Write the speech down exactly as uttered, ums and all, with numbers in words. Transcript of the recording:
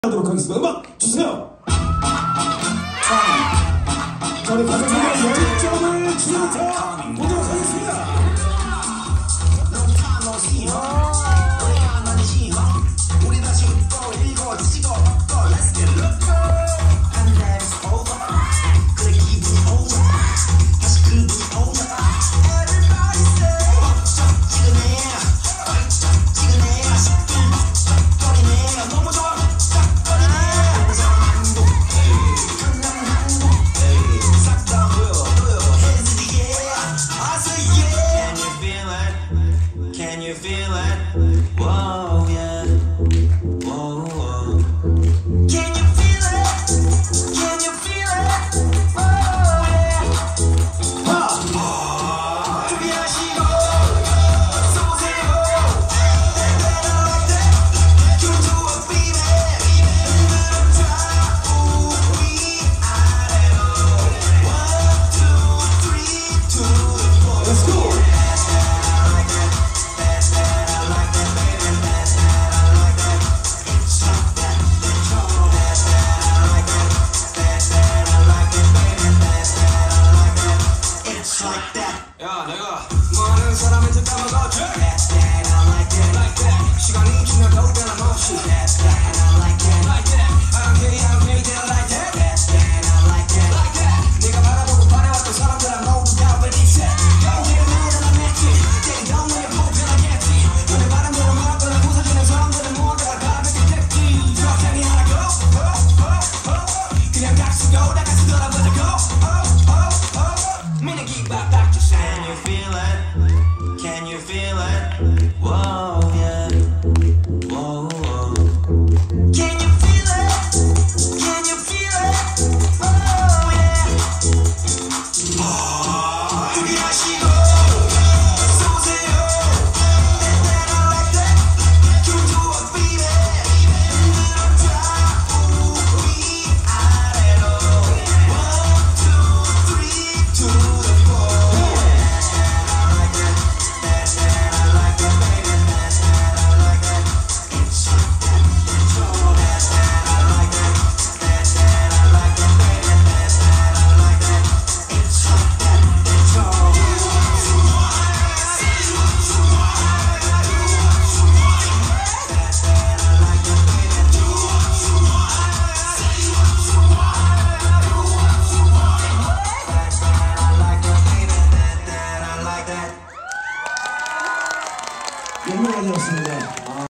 하도록 하겠습니다. 음악 주세요. 자, 저희 가장 중요한 열정을 지금부터 보도록 하겠습니다. Can you feel it? Whoa, yeah. Whoa, whoa. Can you feel it? Can you feel it? Whoa, yeah. Ha! 준비하시고 쏘세요. 춤추어 baby. 흔들어 좌우 위아래로. One, two, three, two, four. Let's go. 야, 내가 많은 사람한테 까먹어줘.